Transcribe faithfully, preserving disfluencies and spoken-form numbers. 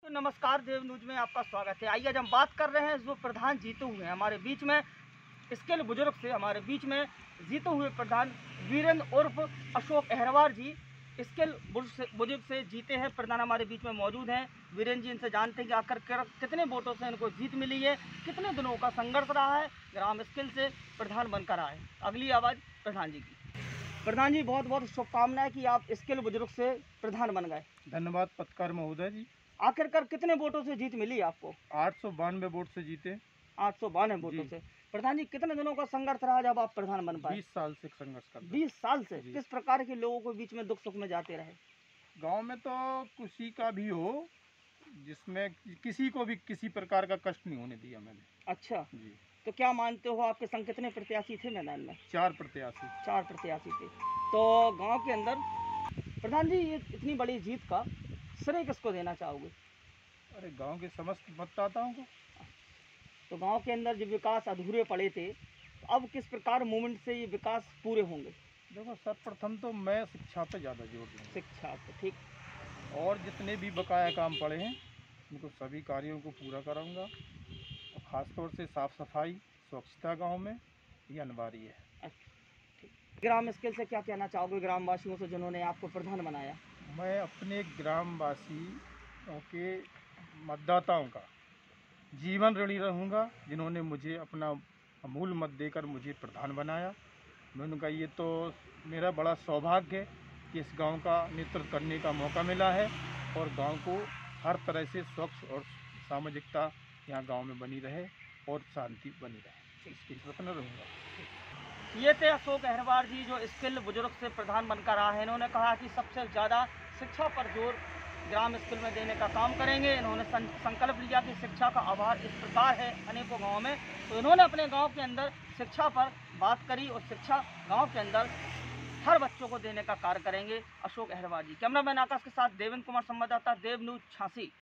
तो नमस्कार, देव न्यूज में आपका स्वागत है। आइए आज हम बात कर रहे हैं जो प्रधान जीते हुए हैं हमारे बीच में, स्किल बुजुर्ग से हमारे बीच में जीते हुए प्रधान वीरेंद्र उर्फ अशोक अहरवार जी स्किल बुजुर्ग से जीते हैं प्रधान हमारे बीच में मौजूद हैं। वीरेंद्र जी इनसे जानते हैं कि आखिर कितने वोटों से इनको जीत मिली है, कितने दिनों का संघर्ष रहा है ग्राम स्किल से प्रधान बनकर आए। अगली आवाज़ प्रधान जी की। प्रधान जी, बहुत बहुत शुभकामनाएं कि आप स्किल बुजुर्ग से प्रधान बन गए। धन्यवाद पत्रकार महोदय जी। आखिरकार कितने वोटों से जीत मिली आपको? आठ सौ बानवे वोट से जीते। आठ सौ बानवे वोटों से। प्रधान जी, कितने दिनों का संघर्ष रहा जब आप प्रधान बन पाए? बीस साल से संघर्ष कर बीस साल से किस प्रकार के लोगों के बीच में दुख सुख में जाते रहे? गांव में तो किसी का भी हो, जिसमें किसी को भी किसी प्रकार का कष्ट नहीं होने दिया मैंने। अच्छा जी। तो क्या मानते हो आपके संग कितने प्रत्याशी थे मैदान में? चार प्रत्याशी। चार प्रत्याशी थे। तो गांव के अंदर प्रधान जी ये इतनी बड़ी जीत का श्रेय किसको देना चाहोगे? अरे गांव के समस्त मतदाताओं को। तो गांव के अंदर जो विकास अधूरे पड़े थे, तो अब किस प्रकार मूवमेंट से ये विकास पूरे होंगे? देखो, सर्वप्रथम तो मैं शिक्षा पे ज़्यादा जोर दूँगा। शिक्षा पे, ठीक। और जितने भी बकाया काम पड़े हैं उनको सभी कार्यों को पूरा कराऊंगा। और ख़ासतौर से साफ़ सफाई स्वच्छता गांव में ये अनिवार्य है। अच्छा, ठीक। ग्राम स्किल से क्या कहना चाहोगे ग्रामवासियों से जिन्होंने आपको प्रधान बनाया? मैं अपने ग्रामवासियों के मतदाताओं का जीवन ऋणी रहूँगा, जिन्होंने मुझे अपना अमूल्य मत देकर मुझे प्रधान बनाया। मैंने कहा ये तो मेरा बड़ा सौभाग्य है कि इस गांव का नेतृत्व करने का मौका मिला है और गांव को हर तरह से स्वच्छ और सामाजिकता यहाँ गांव में बनी रहे और शांति बनी रहे, इसके प्रयत्न रहूँगा। ये थे अशोक अहरवार जी जो स्किल बुजुर्ग से प्रधान बनकर आए हैं। इन्होंने कहा कि सबसे ज़्यादा शिक्षा पर जोर ग्राम स्किल में देने का काम करेंगे। इन्होंने संकल्प लिया कि शिक्षा का अभाव इस प्रकार है अनेकों गाँव में, तो इन्होंने अपने गाँव के अंदर शिक्षा पर बात करी और शिक्षा गाँव के अंदर हर बच्चों को देने का कार्य करेंगे। अशोक अहरवार जी। कैमरामैन आकाश के साथ देवेंद्र कुमार, संवाददाता देव न्यूज झांसी।